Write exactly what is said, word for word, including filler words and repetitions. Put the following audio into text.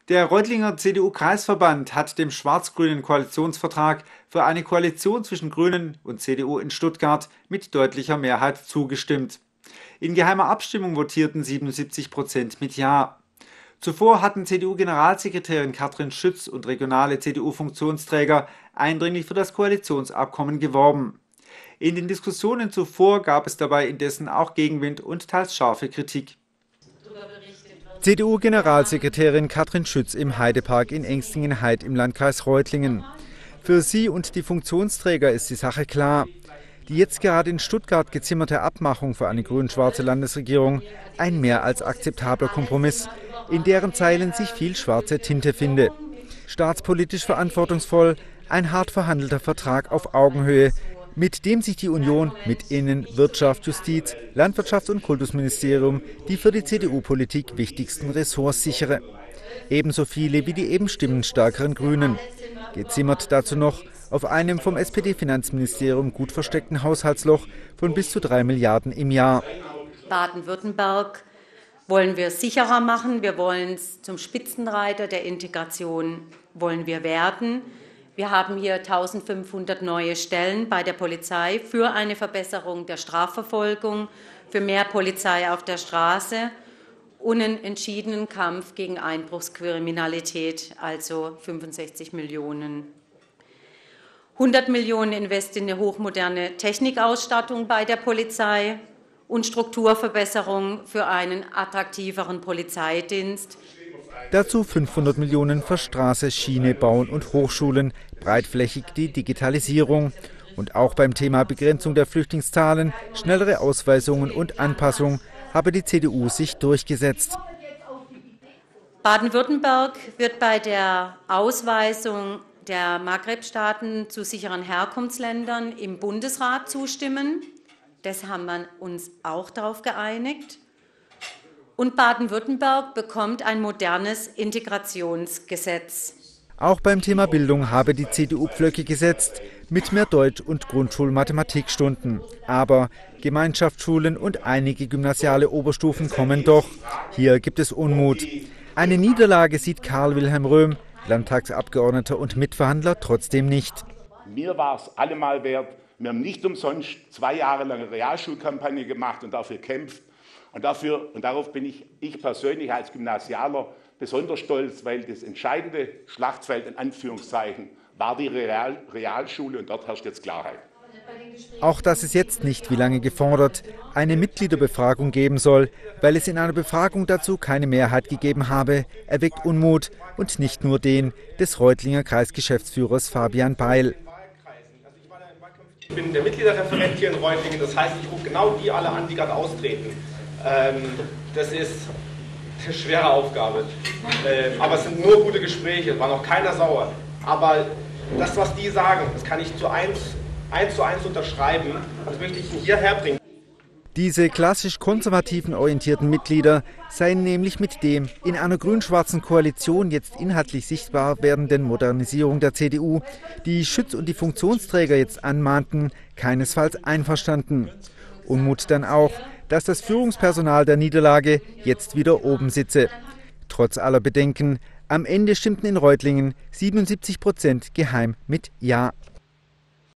Der Reutlinger C D U-Kreisverband hat dem schwarz-grünen Koalitionsvertrag für eine Koalition zwischen Grünen und C D U in Stuttgart mit deutlicher Mehrheit zugestimmt. In geheimer Abstimmung votierten siebenundsiebzig Prozent mit Ja. Zuvor hatten C D U-Generalsekretärin Katrin Schütz und regionale C D U-Funktionsträger eindringlich für das Koalitionsabkommen geworben. In den Diskussionen zuvor gab es dabei indessen auch Gegenwind und teils scharfe Kritik. C D U-Generalsekretärin Katrin Schütz im Heidepark in Engstingen-Haid im Landkreis Reutlingen. Für sie und die Funktionsträger ist die Sache klar. Die jetzt gerade in Stuttgart gezimmerte Abmachung für eine grün-schwarze Landesregierung ein mehr als akzeptabler Kompromiss, in deren Zeilen sich viel schwarze Tinte finde. Staatspolitisch verantwortungsvoll, ein hart verhandelter Vertrag auf Augenhöhe, mit dem sich die Union mit Innen-, Wirtschaft, Justiz, Landwirtschaft und Kultusministerium die für die C D U-Politik wichtigsten Ressorts sichere. Ebenso viele wie die eben stimmenstarkeren Grünen. Gezimmert dazu noch auf einem vom S P D-Finanzministerium gut versteckten Haushaltsloch von bis zu drei Milliarden im Jahr. Baden-Württemberg wollen wir sicherer machen. Wir wollen es zum Spitzenreiter der Integration wollen wir werden. Wir haben hier eintausendfünfhundert neue Stellen bei der Polizei für eine Verbesserung der Strafverfolgung, für mehr Polizei auf der Straße und einen entschiedenen Kampf gegen Einbruchskriminalität, also fünfundsechzig Millionen. hundert Millionen Invest in eine hochmoderne Technikausstattung bei der Polizei und Strukturverbesserung für einen attraktiveren Polizeidienst. Dazu fünfhundert Millionen für Straße, Schiene, Bauen und Hochschulen, breitflächig die Digitalisierung. Und auch beim Thema Begrenzung der Flüchtlingszahlen, schnellere Ausweisungen und Anpassung habe die C D U sich durchgesetzt. Baden-Württemberg wird bei der Ausweisung der Maghreb-Staaten zu sicheren Herkunftsländern im Bundesrat zustimmen. Das haben wir uns auch darauf geeinigt. Und Baden-Württemberg bekommt ein modernes Integrationsgesetz. Auch beim Thema Bildung habe die C D U Pflöcke gesetzt, mit mehr Deutsch- und Grundschul-Mathematikstunden. Aber Gemeinschaftsschulen und einige gymnasiale Oberstufen kommen doch. Hier gibt es Unmut. Eine Niederlage sieht Karl Wilhelm Röhm, Landtagsabgeordneter und Mitverhandler, trotzdem nicht. Mir war es allemal wert. Wir haben nicht umsonst zwei Jahre lang eine Realschulkampagne gemacht und dafür gekämpft. Und, dafür, und darauf bin ich, ich persönlich als Gymnasialer besonders stolz, weil das entscheidende Schlachtfeld in Anführungszeichen war die Real, Realschule und dort herrscht jetzt Klarheit. Auch dass es jetzt nicht, wie lange gefordert, eine Mitgliederbefragung geben soll, weil es in einer Befragung dazu keine Mehrheit gegeben habe, erweckt Unmut und nicht nur den des Reutlinger Kreisgeschäftsführers Fabian Beil. Ich bin der Mitgliederreferent hier in Reutlingen, das heißt, ich rufe genau die alle an, die gerade austreten. Ähm, das ist eine schwere Aufgabe. Ähm, aber es sind nur gute Gespräche, war noch keiner sauer. Aber das, was die sagen, das kann ich zu eins, eins zu eins unterschreiben. Das möchte ich hierher bringen. Diese klassisch konservativen orientierten Mitglieder seien nämlich mit dem in einer grün-schwarzen Koalition jetzt inhaltlich sichtbar werdenden Modernisierung der C D U, die Schütz und die Funktionsträger jetzt anmahnten, keinesfalls einverstanden. Unmut dann auch, dass das Führungspersonal der Niederlage jetzt wieder oben sitze. Trotz aller Bedenken, am Ende stimmten in Reutlingen siebenundsiebzig Prozent geheim mit Ja.